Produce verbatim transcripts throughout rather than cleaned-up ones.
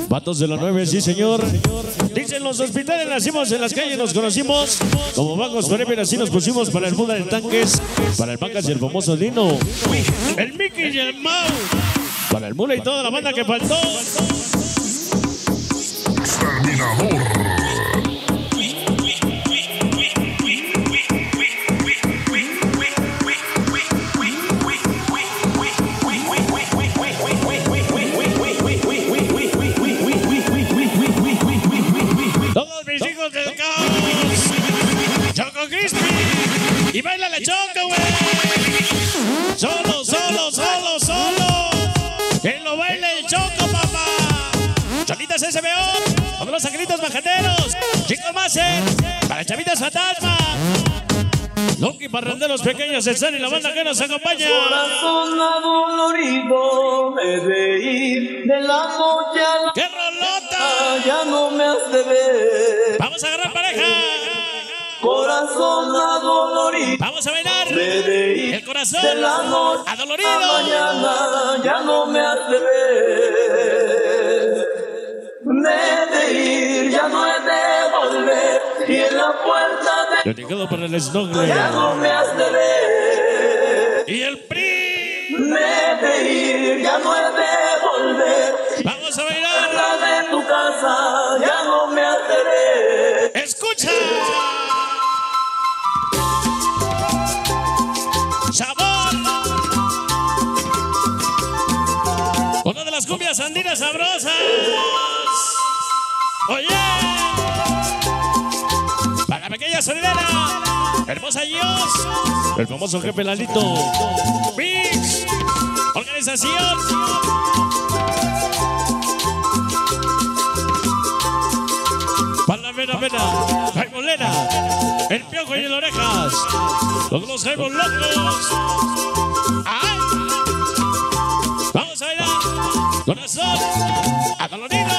Vatos de la nueve, sí señor. Dicen los hospitales, nacimos en las calles, nos conocimos. Como vagos forever, así nos pusimos para el Buda de tanques. Para el Pacas y el famoso Lino. El Mickey y el Mau. Para el Mula y toda la banda que faltó. Exterminador. Del caos, Choco Crispy y baila la Choco, güey. Solo, solo, solo, solo. Que lo baile el Choco, papá. Cholitas S B O, todos los angelitos majaderos. Chicos más, eh. Para chavitas fantasma. Loki parranderos pequeños están y la banda que nos acompaña. Corazón adolorido, he de ir de la noche a la... ¡Qué rolota! Ya no me has de ver. Vamos a agarrar pareja. Corazón adolorido, vamos a bailar. he de ir el corazón de la noche adolorido. a mañana, ya no me has de ver. Me he de ir, ya no he de volver. Y en la puerta de... Lo llegado para el snorkel. Ya no me has de ver. Y el P R I. Me he de ir, ya no he de volver. Vamos a bailar. De tu casa, ya no me has de ver. Escucha. Sabor. Una de las cumbias andinas sabrosas. Oye. Para la pequeña solidera. Hermosa Dios. El famoso jefe Lalito. Mix. Organización. Para la Mena Mena, Jaime Lena, el Piojo y el Orejas, todos los Jaimos locos. ¡Ay! Vamos a bailar, corazón, adolorido.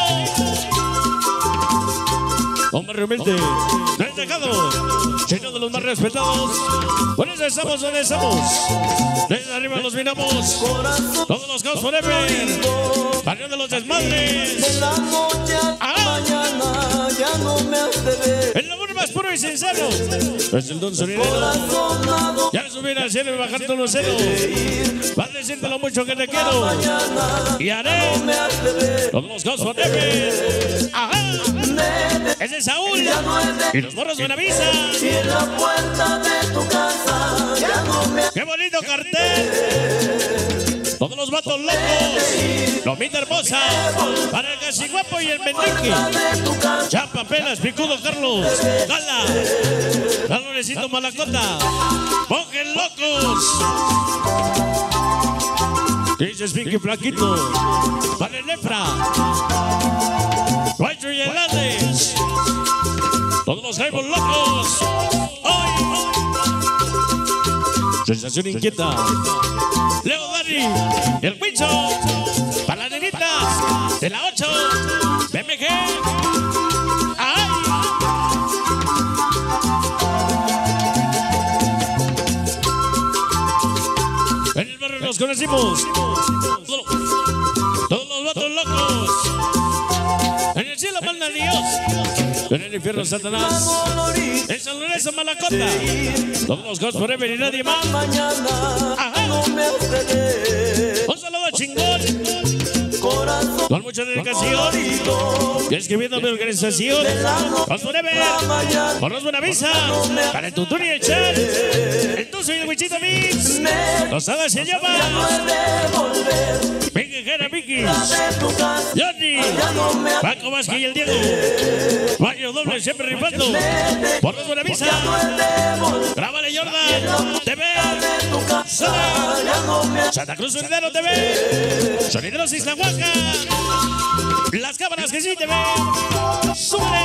Hombre humilde, destacado, lleno de los más respetados. Por eso estamos donde estamos. Desde arriba los miramos. Todos los caos forever. Barrio de los desmadres. De la noche a ¡Ah! mañana, ya no me has de ver. El amor más puro y sincero es el don sonidero. Corazón adolorido, Ya subir al cielo y bajar todo los celos. Va a decirte lo mucho que te quiero. mañana, Y haré me has de ver. todos los caos forever. Ajá. Es de Saúl. Y los morros Buenavista. Y en la puerta de tu casa, ya no me has ¡Qué bonito cartel! Todos los vatos locos. Lomita hermosa. Para el casi guapo y el meñique. de tu casa. Chapa, pelas, picudo Carlos. Gala. Galorecito Malacota. Monjes locos. Dices Pinky Flaquito. Para el Nefra. Guacho y el Alex. Todos los jaibos locos. Hoy. Sensación inquieta. Leo Dani. El Huicho. Para las nenitas. De la ocho. B M G. ¡Ay! En el barrio nos conocimos. Todos, todos los vatos locos. En el cielo manda Dios. En el infierno Satanás. En San Lorenzo Malacota. Todos los Ghost Forever y nadie más. Mañana, Ajá. no me has de ver. Un saludo chingón. Corazón Con mucha dedicación. Y escribiendo mi organización. Ghost Forever. Por los Buenavista. Para el Tutún y el Chat. El Tuzo y el Wichito Mix. Los Hadas se llama. Vicky Jera Vicky. Johnny. Paco Vázquez y el Diego. Mario Doble siempre rifando. Por los Buenavista. Grábale Jordan. T V. Santa Cruz Sonidero T V. Sonideros Isla Huaca. Las cámaras que sí te ven. Súbele.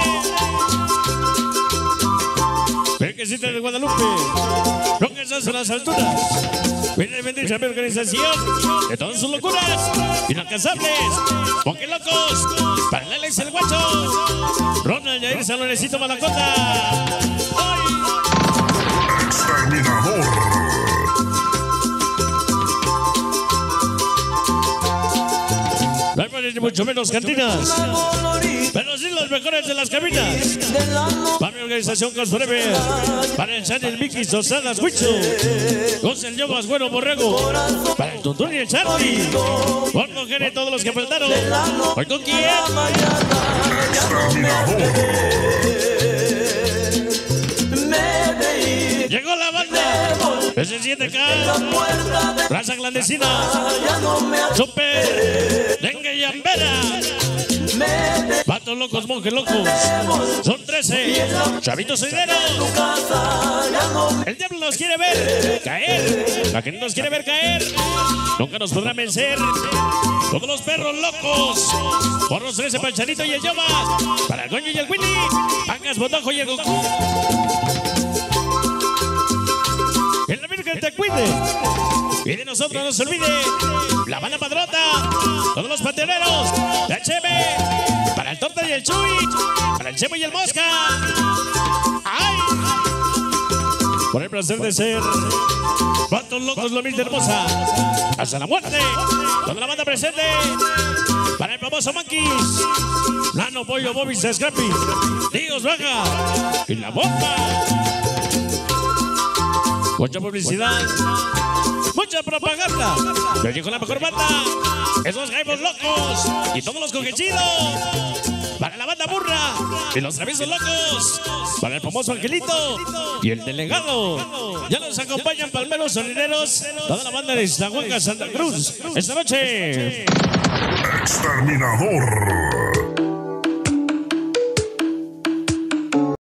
Pequecita de Guadalupe. Lo que estás en las alturas. Viene y bendice a mi organización. De todas sus locuras. Inalcanzables. Monjes locos. Para el Alex el Guacho. Ronald Yair San Lorencito Malacota. ¡Ay! Exterminador. No hay ni mucho menos cantinas, pero sí las mejores de las cabinas. Para mi organización Cosforever, para el Channel Mickey Sosadas Huicho, José el Yomas Bueno Borrego, para el Tuntún y el Charlie, por mujeres todos los que faltaron. ¿Hoy con quién? Llegó la banda S siete K, Raza Clandestina, Super, Dengue y Ambera, Vatos Locos, Monjes Locos, son trece, Chavitos Soideros. El diablo nos quiere ver caer, la gente nos quiere ver caer, nunca nos podrá vencer. Todos los perros locos, por los trece, Panchanito y el Yomas, para el Goño y el Willy, Pancas, Botojo y el Goku. Que la Virgen te cuide y de nosotros no se olvide. La banda padrota, todos los panteoneros, la Cheme, para el Torta y el Chuy, para el Chemo y el Mosca. ¡Ay! Por el placer de ser Vatos Locos, la humilde hermosa, hasta la muerte. Toda la banda presente, para el famoso Monkeys, Nano, Pollo, Bobby, Scrappy, Dios Baja y la bomba. Mucha publicidad, mucha propaganda. Yo llego la mejor banda, esos jaibos locos y todos los coquechidos. Para la banda burra y los traviesos locos. Para el famoso Angelito y el delegado. Ya nos acompañan palmeros sonideros. Toda la banda de Iztahuaca, Santa Cruz. Esta noche. Exterminador.